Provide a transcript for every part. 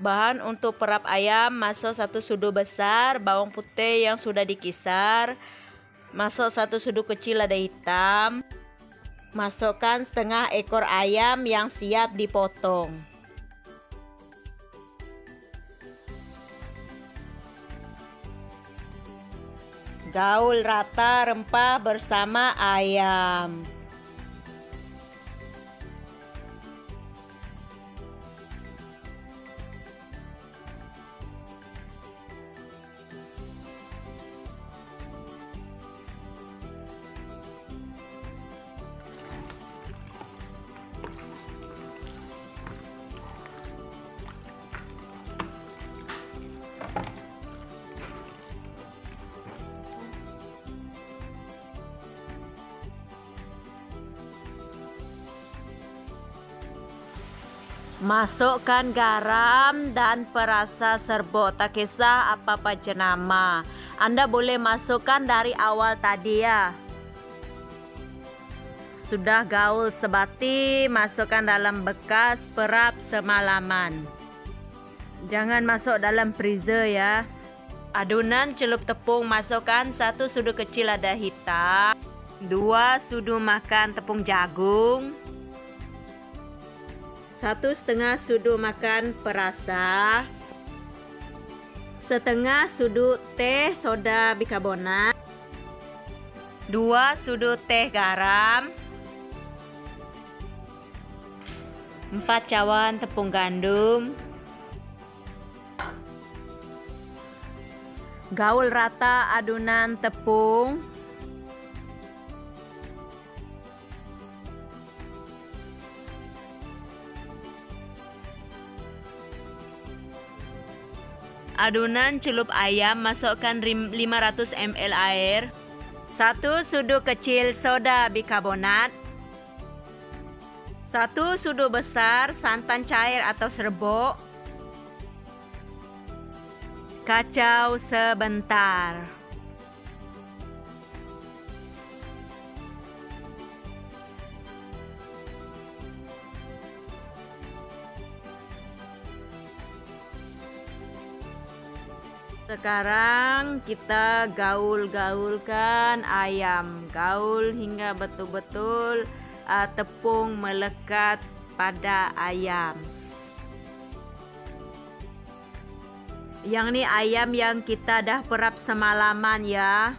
Bahan untuk perap ayam: masuk 1 sudu besar bawang putih yang sudah dikisar, masuk 1 sudu kecil lada hitam, masukkan setengah ekor ayam yang siap dipotong. Gaul rata rempah bersama ayam. Masukkan garam dan perasa serbuk, tak kisah apa-apa jenama. Anda boleh masukkan dari awal tadi ya. Sudah gaul sebati, masukkan dalam bekas perap semalaman. Jangan masuk dalam freezer ya. Adunan celup tepung, masukkan 1 sudu kecil lada hitam, 2 sudu makan tepung jagung, 1,5 sudu makan perasa, setengah sudu teh soda bikarbonat, 2 sudu teh garam, 4 cawan tepung gandum. Gaul rata adunan tepung. Adunan celup ayam, masukkan 500 ml air, 1 sudu kecil soda bikarbonat, 1 sudu besar santan cair atau serbuk. Kacau sebentar. Sekarang kita gaul-gaulkan ayam, gaul hingga betul-betul tepung melekat pada ayam. Yang ini ayam yang kita dah perap semalaman ya.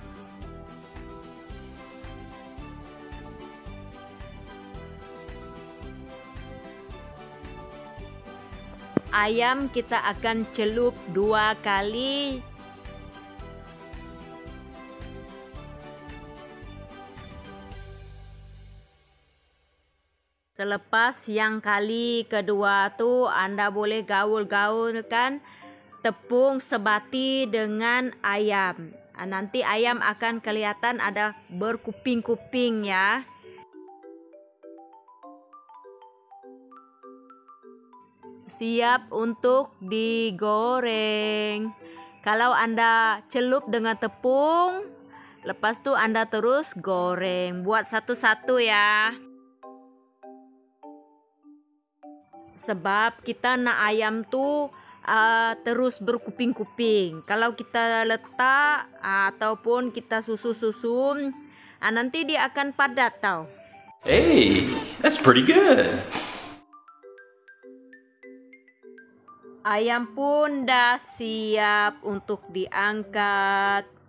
Ayam kita akan celup 2 kali. Selepas yang kali kedua tuh Anda boleh gaul-gaulkan tepung sebati dengan ayam. Nanti ayam akan kelihatan ada berkuping-kuping ya. Siap untuk digoreng. Kalau Anda celup dengan tepung, lepas itu Anda terus goreng. Buat satu-satu ya. Sebab kita nak ayam tuh terus berkuping-kuping. Kalau kita letak ataupun kita susun, nanti dia akan padat tau. Hey, that's pretty good. Ayam pun dah siap untuk diangkat.